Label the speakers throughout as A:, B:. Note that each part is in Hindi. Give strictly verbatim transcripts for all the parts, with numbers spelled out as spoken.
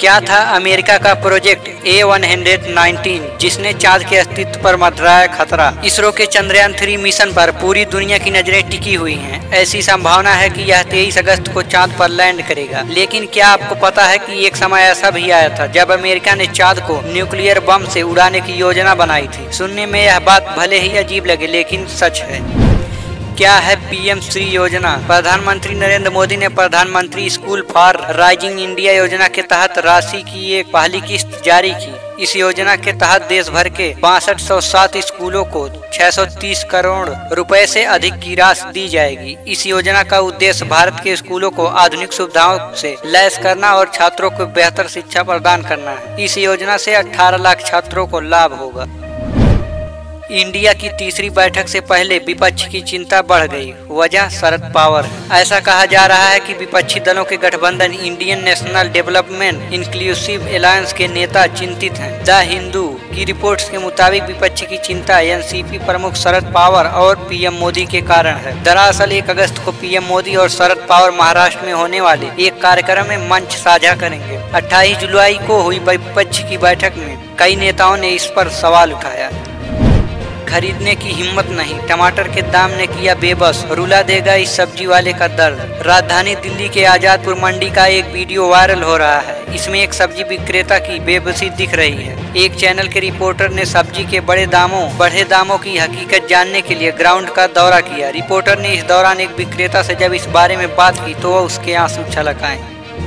A: क्या था अमेरिका का प्रोजेक्ट ए वन नाइनटीन, जिसने चांद के अस्तित्व पर मंडराया खतरा। इसरो के चंद्रयान थ्री मिशन पर पूरी दुनिया की नजरें टिकी हुई हैं। ऐसी संभावना है कि यह तेईस अगस्त को चांद पर लैंड करेगा। लेकिन क्या आपको पता है कि एक समय ऐसा भी आया था जब अमेरिका ने चांद को न्यूक्लियर बम से उड़ाने की योजना बनाई थी। सुनने में यह बात भले ही अजीब लगे, लेकिन सच है। क्या है पीएम श्री योजना? प्रधानमंत्री नरेंद्र मोदी ने प्रधानमंत्री स्कूल फॉर राइजिंग इंडिया योजना के तहत राशि की एक पहली किस्त जारी की। इस योजना के तहत देश भर के बासठ सौ सात स्कूलों को छह सौ तीस करोड़ रुपए से अधिक की राशि दी जाएगी। इस योजना का उद्देश्य भारत के स्कूलों को आधुनिक सुविधाओं से लैस करना और छात्रों को बेहतर शिक्षा प्रदान करना है। इस योजना से अठारह लाख छात्रों को लाभ होगा। इंडिया की तीसरी बैठक से पहले विपक्ष की चिंता बढ़ गई। वजह शरद पवार। ऐसा कहा जा रहा है कि विपक्षी दलों के गठबंधन Indian national development inclusive alliance के नेता चिंतित हैं। द हिंदू की रिपोर्ट्स के मुताबिक विपक्ष की चिंता एनसीपी प्रमुख शरद पवार और पीएम मोदी के कारण है। दरअसल एक अगस्त को पीएम मोदी और शरद पवार महाराष्ट्र में होने वाले एक कार्यक्रम में मंच साझा करेंगे। अट्ठाईस जुलाई को हुई विपक्ष की बैठक में कई नेताओं ने इस पर सवाल उठाया। खरीदने की हिम्मत नहीं, टमाटर के दाम ने किया बेबस, रुला देगा इस सब्जी वाले का दर्द। राजधानी दिल्ली के आजादपुर मंडी का एक वीडियो वायरल हो रहा है। इसमें एक सब्जी विक्रेता की बेबसी दिख रही है। एक चैनल के रिपोर्टर ने सब्जी के बड़े दामों बढ़े दामों की हकीकत जानने के लिए ग्राउंड का दौरा किया। रिपोर्टर ने इस दौरान एक विक्रेता से जब इस बारे में बात की तो वह उसके आंसू छलक आए।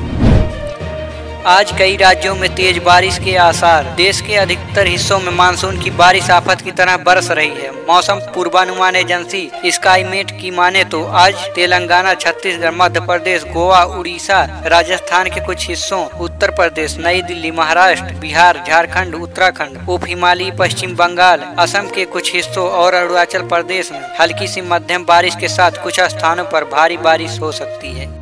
A: आज कई राज्यों में तेज बारिश के आसार। देश के अधिकतर हिस्सों में मानसून की बारिश आफत की तरह बरस रही है। मौसम पूर्वानुमान एजेंसी स्काईमेट की माने तो आज तेलंगाना, छत्तीसगढ़, मध्य प्रदेश, गोवा, उड़ीसा, राजस्थान के कुछ हिस्सों, उत्तर प्रदेश, नई दिल्ली, महाराष्ट्र, बिहार, झारखंड, उत्तराखंड, उप हिमालयी पश्चिम बंगाल, असम के कुछ हिस्सों और अरुणाचल प्रदेश में हल्की सी मध्यम बारिश के साथ कुछ स्थानों पर भारी बारिश हो सकती है।